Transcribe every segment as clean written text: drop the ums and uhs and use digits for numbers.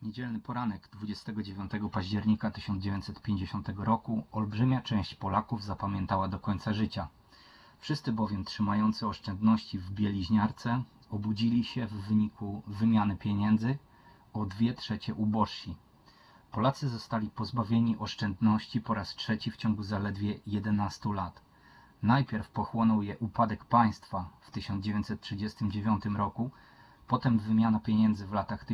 Niedzielny poranek 29 października 1950 roku olbrzymia część Polaków zapamiętała do końca życia. Wszyscy bowiem trzymający oszczędności w bieliźniarce obudzili się w wyniku wymiany pieniędzy o 2/3 ubożsi. Polacy zostali pozbawieni oszczędności po raz trzeci w ciągu zaledwie 11 lat. Najpierw pochłonął je upadek państwa w 1939 roku, potem wymiana pieniędzy w latach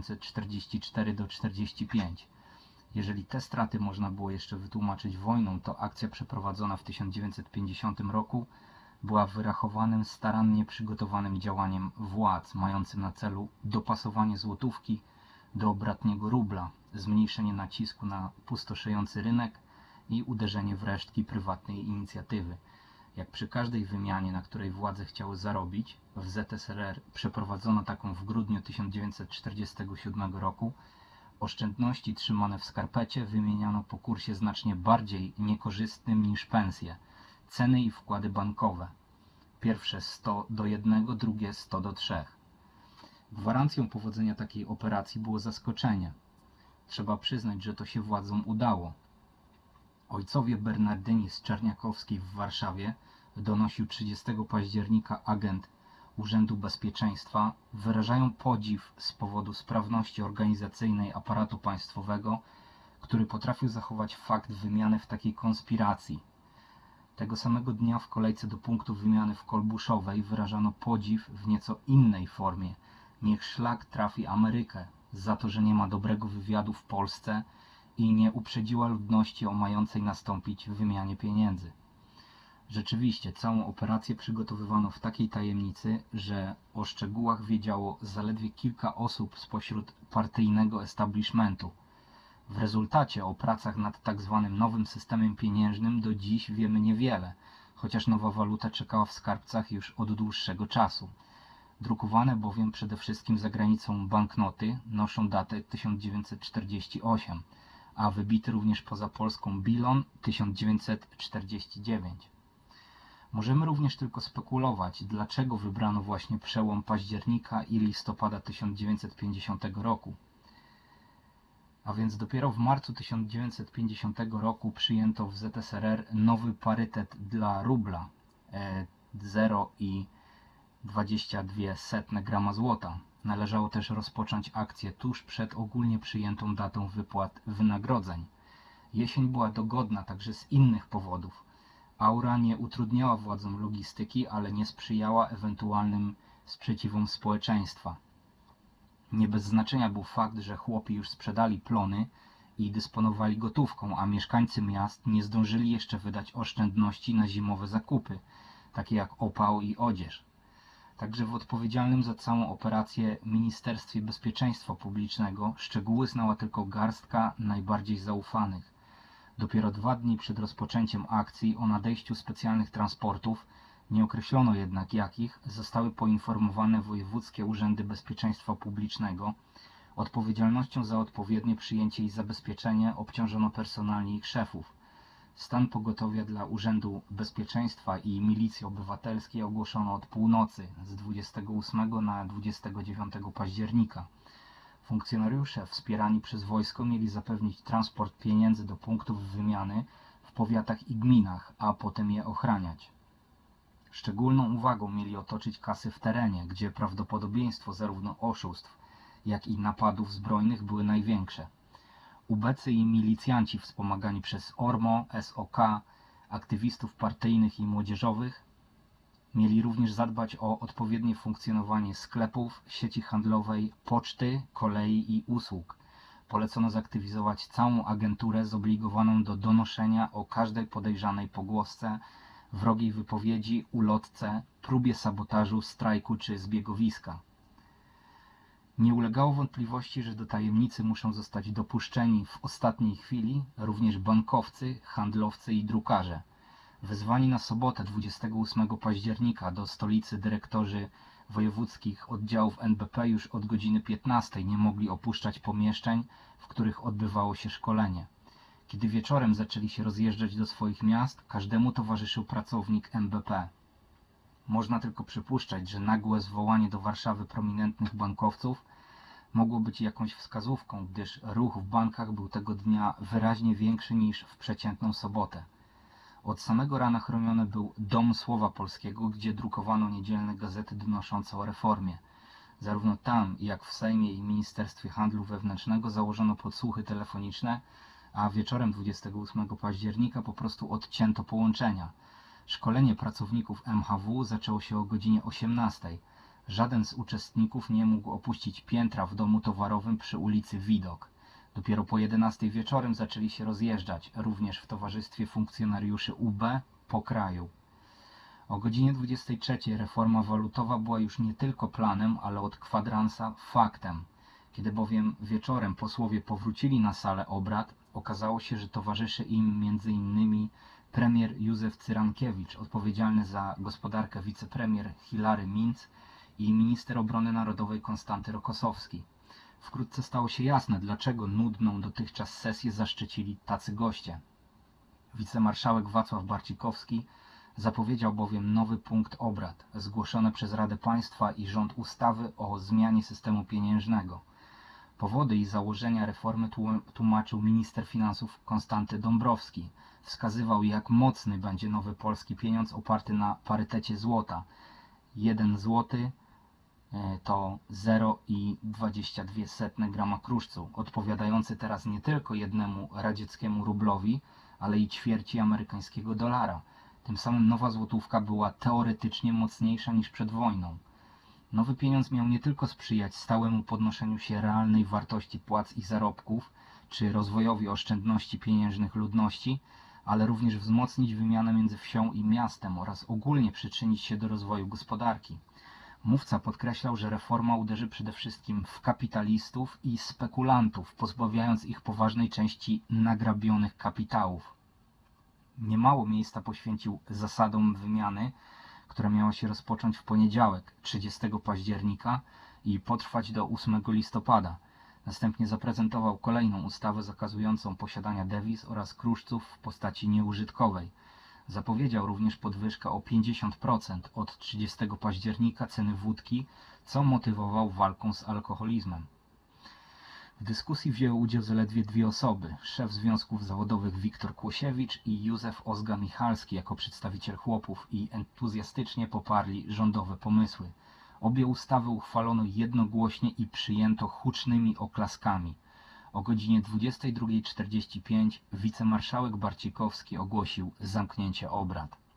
1944–45. Jeżeli te straty można było jeszcze wytłumaczyć wojną, to akcja przeprowadzona w 1950 roku była wyrachowanym, starannie przygotowanym działaniem władz, mającym na celu dopasowanie złotówki do bratniego rubla, zmniejszenie nacisku na pustoszejący rynek i uderzenie w resztki prywatnej inicjatywy. Jak przy każdej wymianie, na której władze chciały zarobić, w ZSRR przeprowadzono taką w grudniu 1947 roku, oszczędności trzymane w skarpecie wymieniano po kursie znacznie bardziej niekorzystnym niż pensje, ceny i wkłady bankowe. Pierwsze 100:1, drugie 100:3. Gwarancją powodzenia takiej operacji było zaskoczenie. Trzeba przyznać, że to się władzom udało. Ojcowie Bernardyni z Czerniakowskiej w Warszawie, donosił 30 października agent Urzędu Bezpieczeństwa, wyrażają podziw z powodu sprawności organizacyjnej aparatu państwowego, który potrafił zachować fakt wymiany w takiej konspiracji. Tego samego dnia w kolejce do punktu wymiany w Kolbuszowej wyrażano podziw w nieco innej formie. Niech szlak trafi Amerykę za to, że nie ma dobrego wywiadu w Polsce i nie uprzedziła ludności o mającej nastąpić wymianie pieniędzy. Rzeczywiście, całą operację przygotowywano w takiej tajemnicy, że o szczegółach wiedziało zaledwie kilka osób spośród partyjnego establishmentu. W rezultacie o pracach nad tzw. nowym systemem pieniężnym do dziś wiemy niewiele, chociaż nowa waluta czekała w skarbcach już od dłuższego czasu. Drukowane bowiem przede wszystkim za granicą banknoty noszą datę 1948, a wybity również poza Polską bilon 1949. Możemy również tylko spekulować, dlaczego wybrano właśnie przełom października i listopada 1950 roku. A więc dopiero w marcu 1950 roku przyjęto w ZSRR nowy parytet dla rubla 0,22 grama złota. Należało też rozpocząć akcję tuż przed ogólnie przyjętą datą wypłat wynagrodzeń. Jesień była dogodna także z innych powodów. Aura nie utrudniała władzom logistyki, ale nie sprzyjała ewentualnym sprzeciwom społeczeństwa. Nie bez znaczenia był fakt, że chłopi już sprzedali plony i dysponowali gotówką, a mieszkańcy miast nie zdążyli jeszcze wydać oszczędności na zimowe zakupy, takie jak opał i odzież. Także w odpowiedzialnym za całą operację Ministerstwie Bezpieczeństwa Publicznego szczegóły znała tylko garstka najbardziej zaufanych. Dopiero 2 dni przed rozpoczęciem akcji o nadejściu specjalnych transportów, nie określono jednak jakich, zostały poinformowane wojewódzkie urzędy bezpieczeństwa publicznego. Odpowiedzialnością za odpowiednie przyjęcie i zabezpieczenie obciążono personalnie ich szefów. Stan pogotowia dla Urzędu Bezpieczeństwa i Milicji Obywatelskiej ogłoszono od północy z 28 na 29 października. Funkcjonariusze wspierani przez wojsko mieli zapewnić transport pieniędzy do punktów wymiany w powiatach i gminach, a potem je ochraniać. Szczególną uwagą mieli otoczyć kasy w terenie, gdzie prawdopodobieństwo zarówno oszustw, jak i napadów zbrojnych były największe. Ubecy i milicjanci wspomagani przez ORMO, SOK, aktywistów partyjnych i młodzieżowych mieli również zadbać o odpowiednie funkcjonowanie sklepów, sieci handlowej, poczty, kolei i usług. Polecono zaktywizować całą agenturę zobligowaną do donoszenia o każdej podejrzanej pogłosce, wrogiej wypowiedzi, ulotce, próbie sabotażu, strajku czy zbiegowiska. Nie ulegało wątpliwości, że do tajemnicy muszą zostać dopuszczeni w ostatniej chwili również bankowcy, handlowcy i drukarze. Wezwani na sobotę 28 października do stolicy dyrektorzy wojewódzkich oddziałów NBP już od godziny 15 nie mogli opuszczać pomieszczeń, w których odbywało się szkolenie. Kiedy wieczorem zaczęli się rozjeżdżać do swoich miast, każdemu towarzyszył pracownik NBP. Można tylko przypuszczać, że nagłe zwołanie do Warszawy prominentnych bankowców mogło być jakąś wskazówką, gdyż ruch w bankach był tego dnia wyraźnie większy niż w przeciętną sobotę. Od samego rana chroniony był Dom Słowa Polskiego, gdzie drukowano niedzielne gazety donoszące o reformie. Zarówno tam, jak w Sejmie i Ministerstwie Handlu Wewnętrznego założono podsłuchy telefoniczne, a wieczorem 28 października po prostu odcięto połączenia. Szkolenie pracowników MHW zaczęło się o godzinie 18. Żaden z uczestników nie mógł opuścić piętra w domu towarowym przy ulicy Widok. Dopiero po 11 wieczorem zaczęli się rozjeżdżać, również w towarzystwie funkcjonariuszy UB, po kraju. O godzinie 23 reforma walutowa była już nie tylko planem, ale od kwadransa faktem. Kiedy bowiem wieczorem posłowie powrócili na salę obrad, okazało się, że towarzyszy im m.in. premier Józef Cyrankiewicz, odpowiedzialny za gospodarkę wicepremier Hilary Minc i minister obrony narodowej Konstanty Rokosowski. Wkrótce stało się jasne, dlaczego nudną dotychczas sesję zaszczycili tacy goście. Wicemarszałek Wacław Barcikowski zapowiedział bowiem nowy punkt obrad, zgłoszone przez Radę Państwa i rząd ustawy o zmianie systemu pieniężnego. Powody i założenia reformy tłumaczył minister finansów Konstanty Dąbrowski. Wskazywał, jak mocny będzie nowy polski pieniądz oparty na parytecie złota. 1 zł to 0,22 grama kruszcu, odpowiadający teraz nie tylko jednemu radzieckiemu rublowi, ale i ćwierci amerykańskiego dolara. Tym samym nowa złotówka była teoretycznie mocniejsza niż przed wojną. Nowy pieniądz miał nie tylko sprzyjać stałemu podnoszeniu się realnej wartości płac i zarobków, czy rozwojowi oszczędności pieniężnych ludności, ale również wzmocnić wymianę między wsią i miastem oraz ogólnie przyczynić się do rozwoju gospodarki. Mówca podkreślał, że reforma uderzy przede wszystkim w kapitalistów i spekulantów, pozbawiając ich poważnej części nagrabionych kapitałów. Niemało miejsca poświęcił zasadom wymiany, która miała się rozpocząć w poniedziałek, 30 października i potrwać do 8 listopada. Następnie zaprezentował kolejną ustawę zakazującą posiadania dewiz oraz kruszców w postaci nieużytkowej. Zapowiedział również podwyżkę o 50% od 30 października ceny wódki, co motywował walką z alkoholizmem. W dyskusji wzięły udział zaledwie 2 osoby, szef związków zawodowych Wiktor Kłosiewicz i Józef Ozga-Michalski jako przedstawiciel chłopów i entuzjastycznie poparli rządowe pomysły. Obie ustawy uchwalono jednogłośnie i przyjęto hucznymi oklaskami. O godzinie 22:45 wicemarszałek Barcikowski ogłosił zamknięcie obrad.